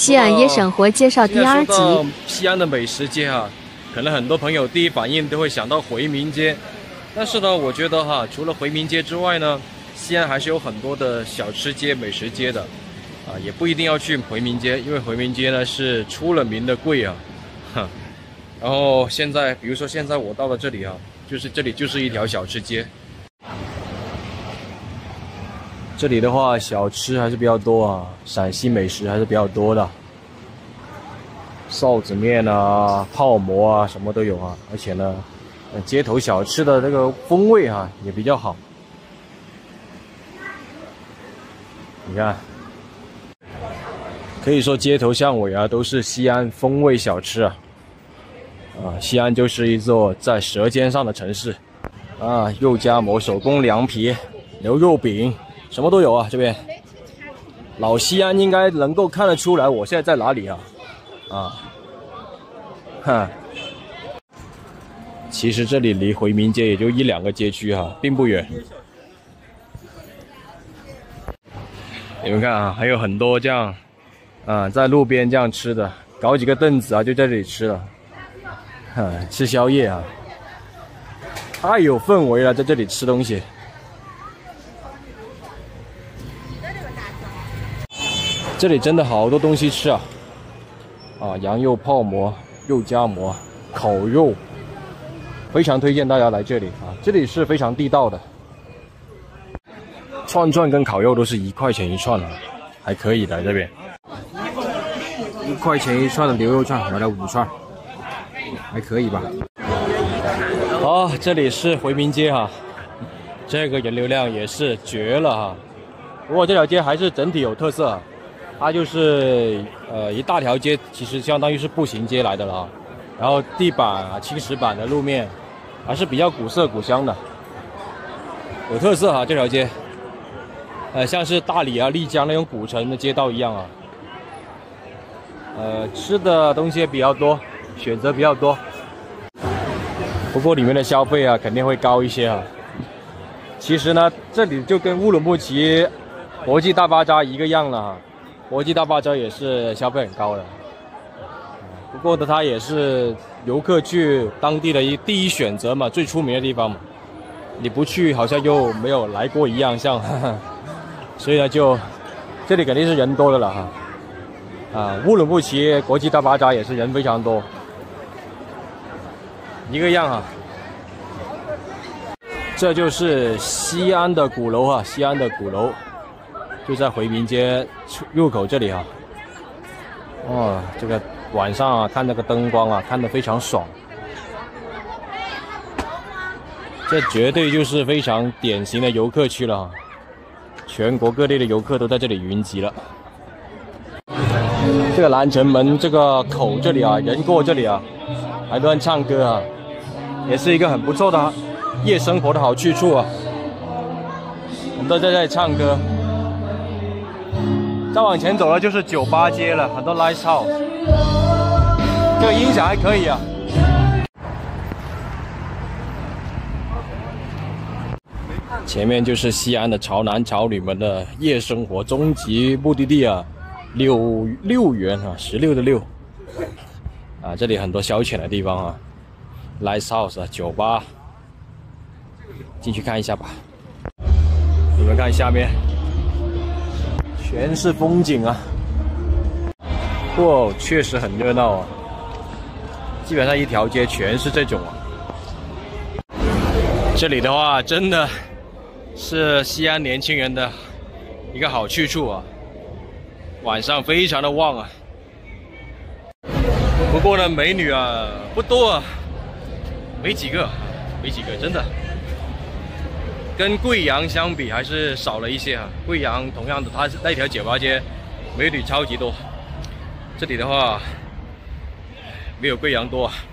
西安夜生活介绍第2集。 西安的美食街啊，可能很多朋友第一反应都会想到回民街，但是呢，我觉得哈，除了回民街之外呢，西安还是有很多的小吃街、美食街的，啊，也不一定要去回民街，因为回民街呢是出了名的贵啊，哈。然后现在，比如说现在我到了这里啊，这里就是一条小吃街。这里的话，小吃还是比较多啊，陕西美食还是比较多的，臊子面啊、泡馍啊，什么都有啊。而且呢，街头小吃的这个风味啊也比较好。你看，可以说街头巷尾啊都是西安风味小吃啊。西安就是一座在舌尖上的城市啊，肉夹馍、手工凉皮、牛肉饼，什么都有啊。这边老西安应该能够看得出来我现在在哪里啊？其实这里离回民街也就1、2个街区哈，并不远。你们看啊，还有很多这样在路边这样吃的，搞几个凳子啊，就在这里吃了。吃宵夜啊，太有氛围了，在这里吃东西。这里真的好多东西吃啊！羊肉泡馍、肉夹馍、烤肉，非常推荐大家来这里啊！这里是非常地道的，串串跟烤肉都是1块钱一串的，还可以来这边。1块钱一串的牛肉串，来了5串。还可以吧。这里是回民街哈，这个人流量也是绝了哈。不过这条街还是整体有特色，它就是一大条街，其实相当于是步行街来的了。然后地板啊、青石板的路面还是比较古色古香的，有特色哈。这条街，像是大理啊、丽江那种古城的街道一样啊。吃的东西也比较多。选择比较多，不过里面的消费啊肯定会高一些啊。其实呢，这里就跟乌鲁木齐国际大巴扎一个样了哈，国际大巴扎也是消费很高的。不过呢，它也是游客去当地的第一选择嘛，最出名的地方嘛。你不去好像又没有来过一样，所以呢，就这里肯定是人多的了哈。乌鲁木齐国际大巴扎也是人非常多。一个样啊，这就是西安的鼓楼啊，西安的鼓楼就在回民街入口这里啊。这个晚上啊，看那个灯光啊，看得非常爽。这绝对就是非常典型的游客区了啊，全国各地的游客都在这里云集了。这个南城门这个口这里啊，人过这里啊，还乱唱歌啊。也是一个很不错的夜生活的好去处啊！我们都在这里唱歌。再往前走了就是酒吧街了，很多 live house， 这个音响还可以啊。前面就是西安的潮男潮女们的夜生活终极目的地啊，六园啊，16的6啊，这里很多消遣的地方啊。Live house 啊，酒吧，进去看一下吧。你们看下面，全是风景啊！哇，确实很热闹啊！基本上一条街全是这种啊。这里的话，真的是西安年轻人的一个好去处啊，晚上非常的旺啊。不过呢，美女啊不多啊。没几个，真的，跟贵阳相比还是少了一些啊。贵阳同样的，它那条酒吧街美女超级多，这里的话没有贵阳多啊。